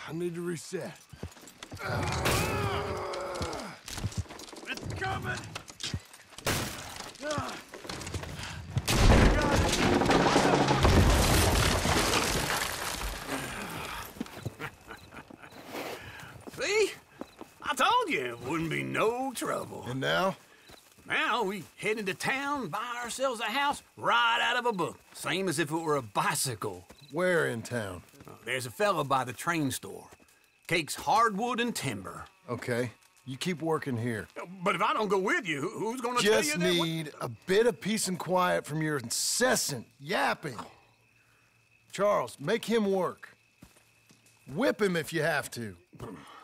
I need to reset. It's coming! See? I told you it wouldn't be no trouble. And now? Now we head into town, buy ourselves a house right out of a book. Same as if it were a bicycle. Where in town? There's a fella by the train store. Cakes hardwood and timber. Okay. You keep working here. But if I don't go with you, who's gonna tell you Just that? need a bit of peace and quiet from your incessant yapping. Charles, make him work. Whip him if you have to.